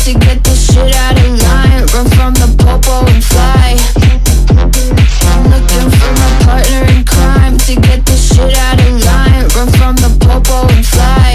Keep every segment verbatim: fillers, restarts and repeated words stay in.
to get this shit out of line. Run from the popo and fly. I'm looking for my partner in crime to get this shit out of line. Run from the popo and fly.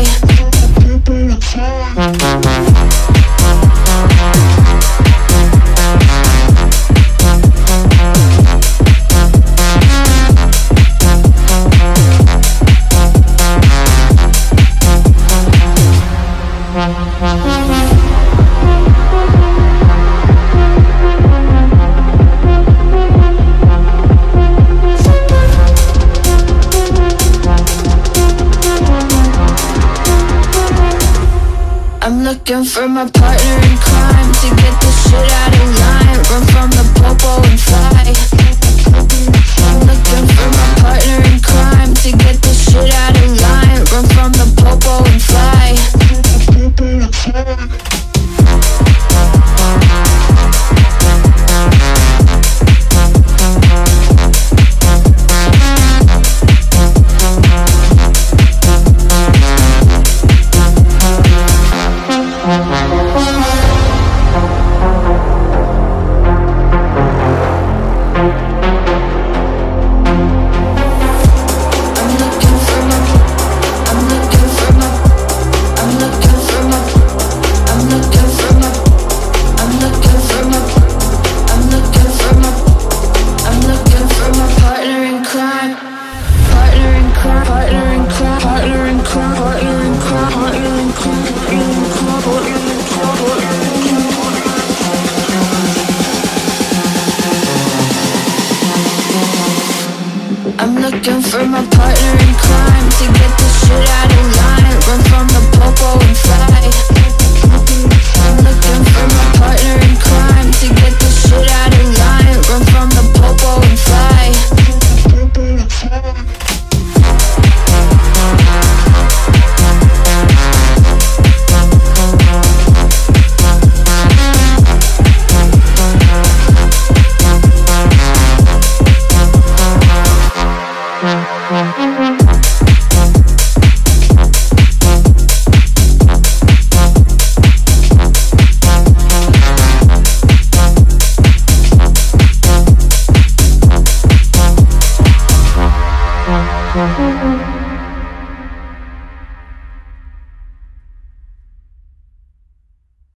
I'm looking for my partner in crime to get this shit out of line. Run from the popo and fly. I'm looking for my partner in crime to get this shit out of line. Run from the popo and fly. I'm looking for my partner in crime to get this shit out of